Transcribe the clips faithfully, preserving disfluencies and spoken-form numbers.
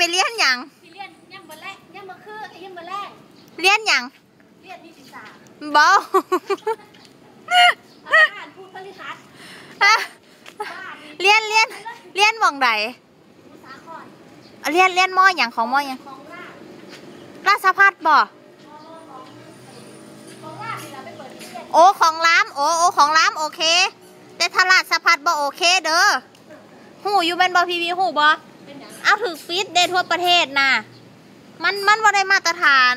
ไปเรียนหยังเรียนยังบ่แรกยังบ่คือยังบ่แรกเรียนหยังเรียนนิติศาสตร์บ่อ่านพูดพฤหัสเรียนเรียนเรียนมองใดเรียนเรียนมออย่างของมออย่างราชภัฏบ่โอ้ของล้ามโอ้โอ้ของล้ามโอเคแต่ถ้าราชภัฏบ่โอเคเด้อหูอยู่เป็นบ่พีวีหูบ่เอาถึกปิดเดทั่วประเทศน่ะมันมันบ่ได้มาตรฐาน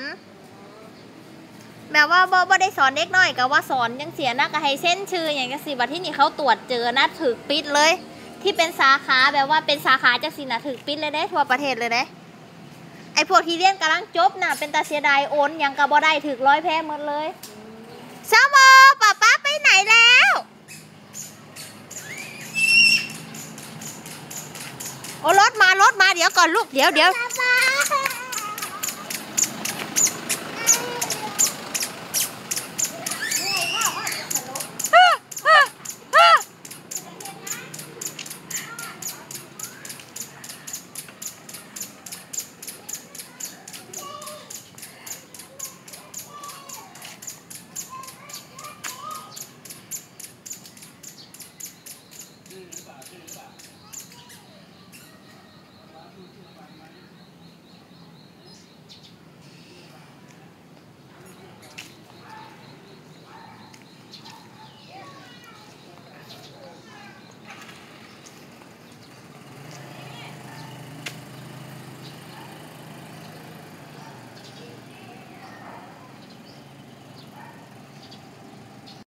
แบบว่าบ่บ่ได้สอนเด็กน้อยกับว่าสอนยังเสียนะก็ให้เส้นชื่ออย่างกสิบัดที่นี่เขาตรวจเจอนะถึกปิดเลยที่เป็นสาขาแบบว่าเป็นสาขาจากสินะถึกปิดเลยได้ทั่วประเทศเลยได้ไอพวกที่เรียนกำลังจบน่ะเป็นตาเสียดายโอนยังกับบ่ได้ถึกร้อยแพ้หมดเลยสาวโมป้าป้าไปไหนแล้วโอ้รถมารถมาเดี๋ยวก่อนลูกเดี๋ยวเดี๋ยว